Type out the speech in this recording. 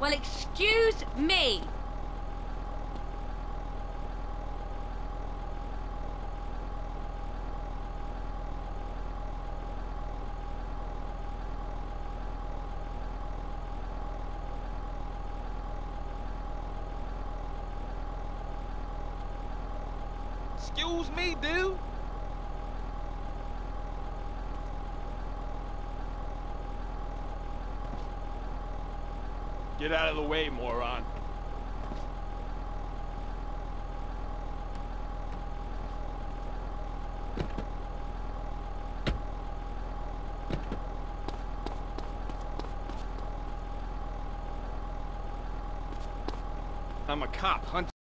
Well, excuse me. Excuse me, dude. Get out of the way, moron. I'm a cop hunting.